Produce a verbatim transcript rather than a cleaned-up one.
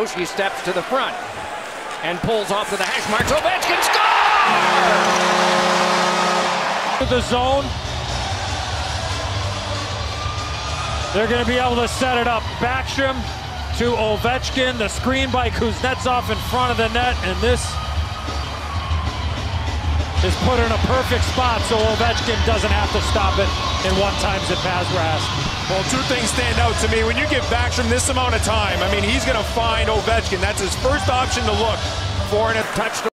Oshie steps to the front and pulls off to the hash marks. Ovechkin scores! To the zone. They're going to be able to set it up. Backstrom to Ovechkin. The screen by Kuznetsov in front of the net, and this is put in a perfect spot so Ovechkin doesn't have to stop it in one times at Pazras. Well, two things stand out to me. When you give Backstrom this amount of time, I mean, he's going to find Ovechkin. That's his first option to look for, and a touch.